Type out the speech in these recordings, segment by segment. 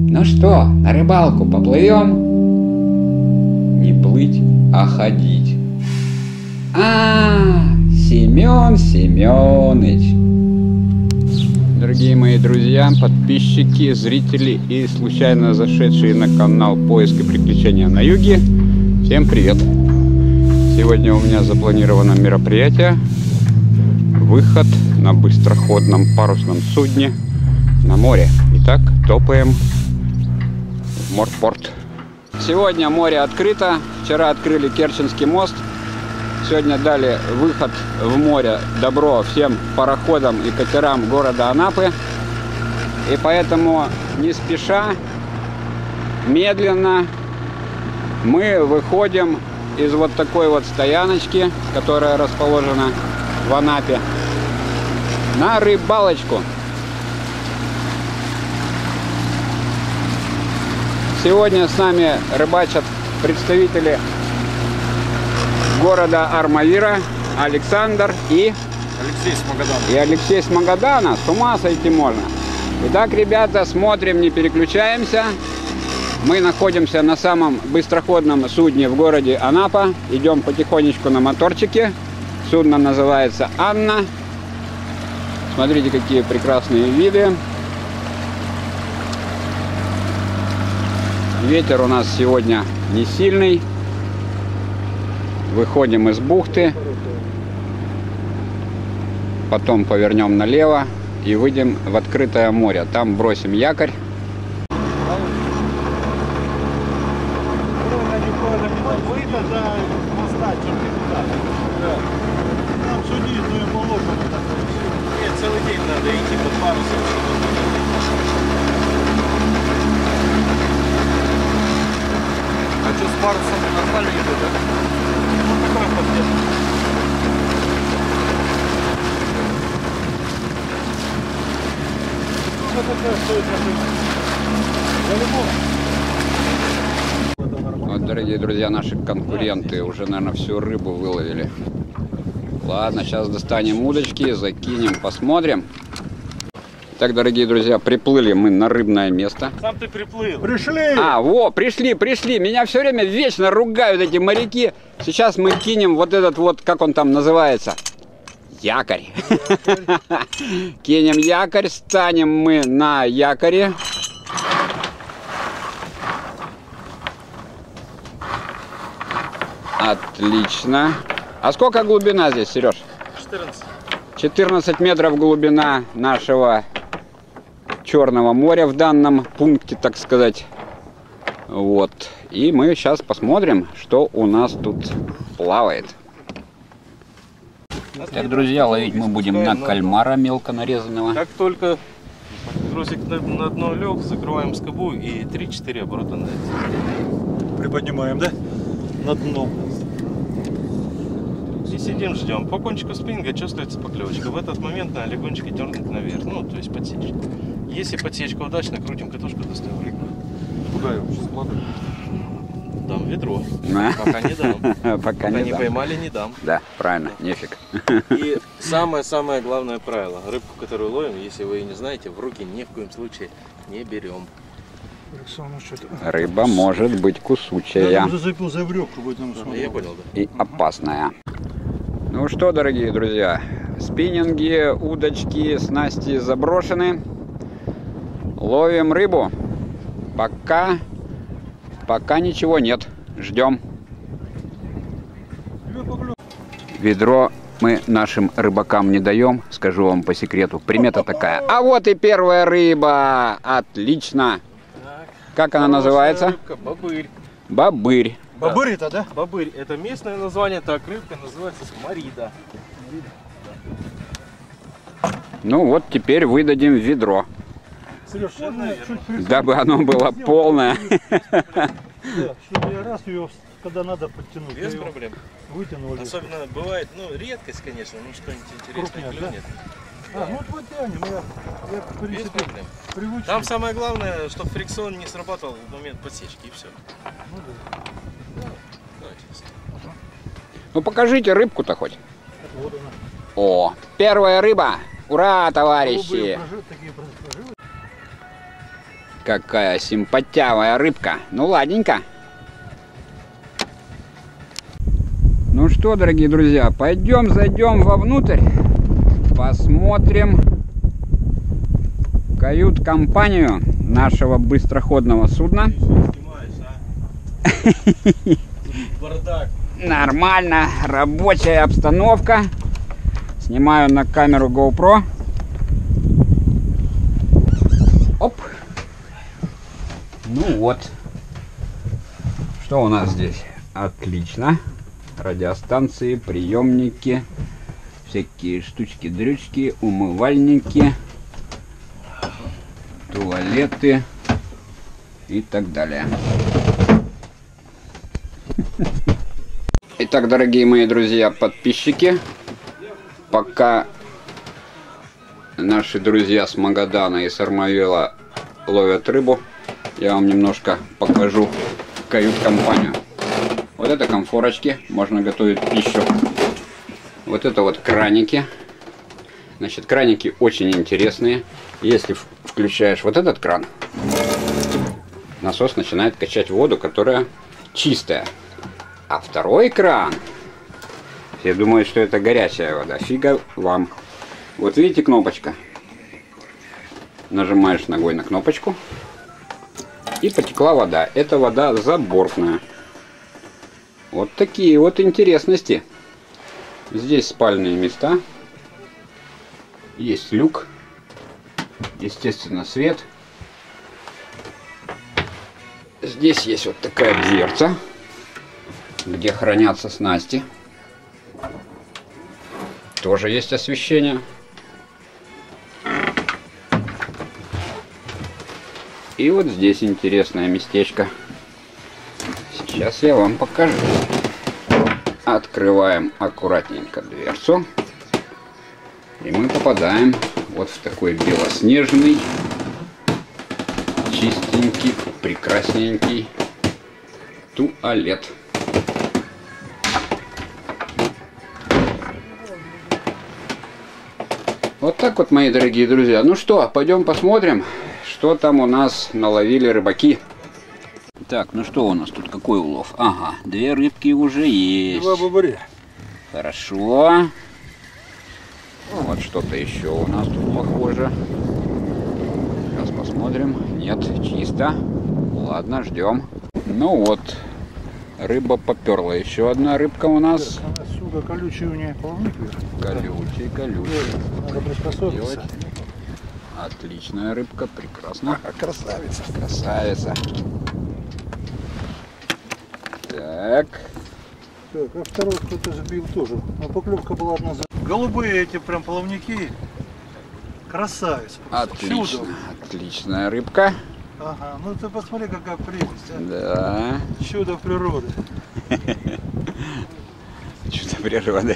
Ну что, на рыбалку поплывем? Не плыть, а ходить. Семен Семеныч. Дорогие мои друзья, подписчики, зрители и случайно зашедшие на канал «Поиск и приключения на юге», всем привет! Сегодня у меня запланировано мероприятие. Выход на быстроходном парусном судне на море. Итак, топаем в морпорт. Сегодня море открыто. Вчера открыли Керченский мост. Сегодня дали выход в море добро всем пароходам и катерам города Анапы. И поэтому не спеша, медленно мы выходим из вот такой вот стояночки, которая расположена в Анапе, на рыбалочку. Сегодня с нами рыбачат представители города Армавира, Александр и Алексей с Магадана. С ума сойти можно. Итак, ребята, смотрим, не переключаемся. Мы находимся на самом быстроходном судне в городе Анапа. Идем потихонечку на моторчике. Судно называется Анна. Смотрите, какие прекрасные виды. Ветер у нас сегодня не сильный. Выходим из бухты, потом повернем налево и выйдем в открытое море. Там бросим якорь. Целый день надо идти под парусом. А что, с парусом нормально идет, да? Вот такой подъезд. Вот, дорогие друзья, наши конкуренты уже, наверное, всю рыбу выловили. Ладно, сейчас достанем удочки, закинем, посмотрим. Так, дорогие друзья, приплыли мы на рыбное место. Сам ты приплыл. Пришли! Пришли. Меня все время вечно ругают эти моряки. Сейчас мы кинем вот этот вот, как он там называется? Якорь. Кинем якорь, станем мы на якоре. Отлично. А сколько глубина здесь, Сереж? 14. 14 метров глубина нашего Черного моря в данном пункте, так сказать. Вот. И мы сейчас посмотрим, что у нас тут плавает. Так, друзья, ловить мы будем на кальмара мелко нарезанного. Как только тросик на дно лег, закрываем скобу и 3-4 оборота на это. Приподнимаем, да? На дно. И сидим, ждем. По кончику спиннинга чувствуется поклевочка. В этот момент надо легонечко дернуть наверх. Ну, то есть подсечь. Если подсечка удачно, крутим катушку, достаем рыбу. Куда его сейчас кладывать? Дам ведро. Пока не дам. Пока не поймали, не дам. Да, правильно, нефиг. И самое-самое главное правило. Рыбку, которую ловим, если вы ее не знаете, в руки ни в коем случае не берем. Рыба может быть кусучая. Я зацепил за веревку в этом случае. Я понял, да. И опасная. Ну что, дорогие друзья, спиннинги, удочки, снасти заброшены. Ловим рыбу. Пока ничего нет. Ждем. Ведро мы нашим рыбакам не даем, скажу вам по секрету. Примета такая. А вот и первая рыба. Отлично. Как она называется? Рыбка, бобырь. Бобырь. Бобырь это, да? Бобырь. Это местное название, так рыбка называется смарида. Ну вот теперь выдадим ведро. Совершенно чуть дабы оно было полное. Да, чтобы я раз ее, когда надо, подтянуть. Без проблем. Вытянули. Особенно бывает, ну, редкость, конечно, ну что-нибудь интересное клюнет. Да? Ну вот тянем, я в принципе привычный. Там самое главное, чтобы фрикцион не срабатывал в момент подсечки, и все. Ну, да. Ну покажите рыбку-то хоть. Вот она. О, первая рыба! Ура, товарищи! Какая симпатявая рыбка. Ну, ладненько. Ну что, дорогие друзья, пойдем, зайдем вовнутрь. Посмотрим кают-компанию нашего быстроходного судна. Бардак. Нормально, рабочая обстановка. Снимаю на камеру GoPro. Оп. Ну вот. Что у нас здесь? Отлично. Радиостанции, приемники, всякие штучки-дрючки, умывальники, туалеты и так далее. Итак, дорогие мои друзья, подписчики, пока наши друзья с Магадана и Сармавела ловят рыбу, я вам немножко покажу кают-компанию. Вот это комфорочки, можно готовить пищу. Вот это вот краники. Значит, краники очень интересные. Если включаешь вот этот кран, насос начинает качать воду, которая чистая. А второй кран, все думают, что это горячая вода. Фига вам. Вот видите кнопочка? Нажимаешь ногой на кнопочку, и потекла вода. Это вода забортная. Вот такие вот интересности. Здесь спальные места. Есть люк. Естественно, свет. Здесь есть вот такая дверца, где хранятся снасти. Тоже есть освещение. И вот здесь интересное местечко. Сейчас я вам покажу. Открываем аккуратненько дверцу. И мы попадаем вот в такой белоснежный, чистенький, прекрасненький туалет. Вот так вот, мои дорогие друзья. Ну что, пойдем посмотрим, что там у нас наловили рыбаки. Так, ну что у нас тут, какой улов? Ага, 2 рыбки уже есть. 2 бобря. Хорошо. Вот что-то еще у нас тут похоже. Сейчас посмотрим. Нет, чисто. Ладно, ждем. Ну вот, рыба поперла. Еще одна рыбка у нас. Так, отсюда колючий у нее плавник. Колючий, колючий. Надо приспособиться. Отличная рыбка, прекрасно. Красавица. Красавица. Так. Так, а второй кто-то сбил тоже. Но поклевка была одна за... Голубые эти прям плавники. Красавица. Отлично. Чудо. Отличная рыбка. Ага, ну ты посмотри, какая прелесть. А? Да. Чудо природы. Чудо природы.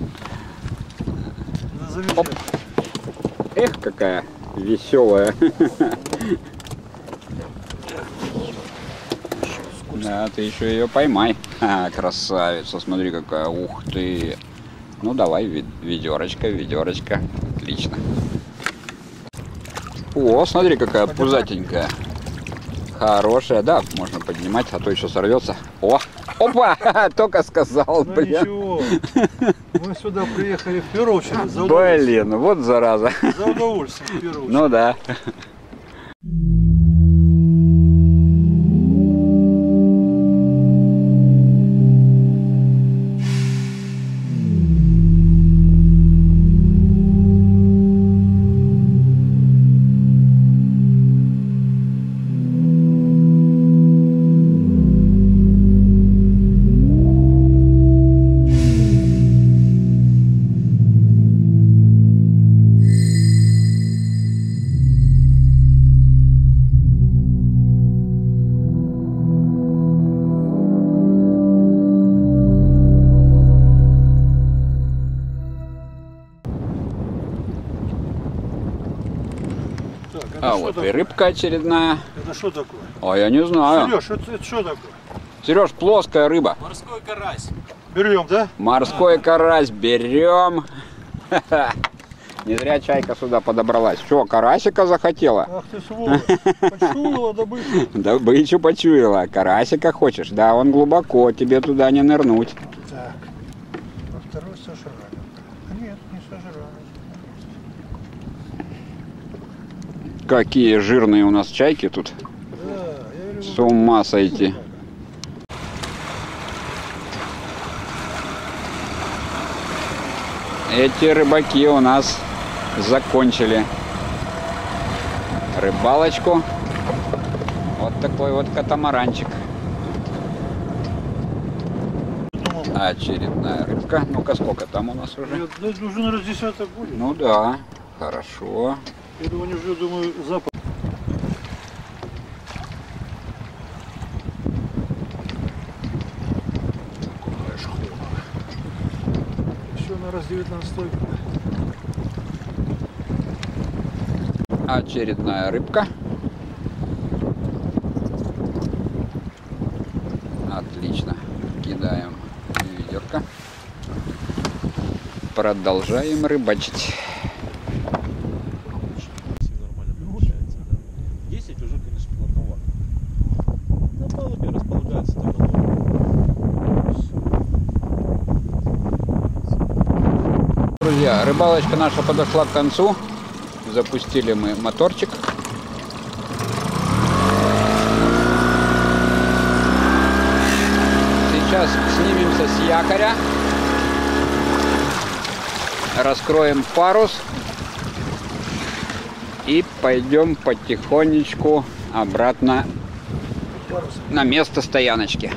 Да, замечательно. Эх, какая веселая. Да, ты еще ее поймай. Красавица, смотри какая. Ух ты. Ну давай, ведерочка, ведерочка. Отлично. О, смотри какая пузатенькая. Хорошая, да, можно поднимать, а то еще сорвется. О, опа, только сказал, Ну блин. ничего. Мы сюда приехали в первую очередь за удовольствием. Блин, вот зараза. За удовольствием в первую очередь. Ну да. А что вот и такое? рыбка очередная. Это что такое? А я не знаю. Сереж, это что такое? Сереж, плоская рыба. Морской карась. Берем, да? Морской карась берем. Не зря чайка сюда подобралась. Что, карасика захотела? Ах ты сволочь, почуяла добычу. Добычу почуяла. Карасика хочешь? Да, он глубоко, тебе туда не нырнуть. Так, а второй сожрали. Нет, не сожрали. Какие жирные у нас чайки тут. Да, я говорю, С ума сойти. Эти рыбаки у нас закончили рыбалочку. Вот такой вот катамаранчик. думал, Очередная рыбка. Ну-ка, сколько там у нас уже? да, уже, наверное, десяток будет. Ну да, хорошо. Я думаю, уже, думаю, запах. Еще на раз 19 стоит. Очередная рыбка. Отлично. Кидаем ведерко. Продолжаем рыбачить. Нормально получается, да. 10 уже, конечно, плотновато. На палубе располагается там. Друзья, рыбалочка наша подошла к концу. Запустили мы моторчик. Сейчас снимемся с якоря. Раскроем парус. И пойдем потихонечку обратно на место стояночки.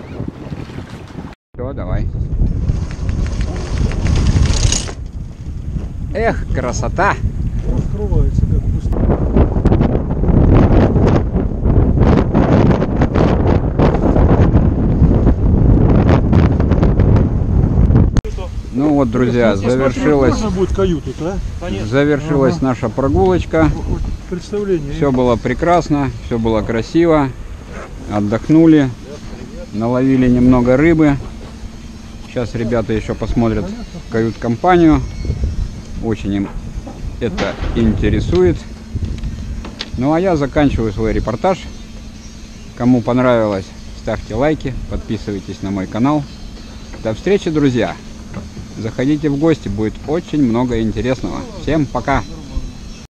Все, давай. Эх, красота! Раскрывается как быстро. Ну вот, друзья, завершилась будет каюту-то, а? завершилась наша прогулочка. Представление. Все было прекрасно, все было красиво. Отдохнули, наловили немного рыбы. Сейчас ребята еще посмотрят кают-компанию. Очень им это интересует. Ну а я заканчиваю свой репортаж. Кому понравилось, ставьте лайки, подписывайтесь на мой канал. До встречи, друзья! Заходите в гости, будет очень много интересного. Всем пока!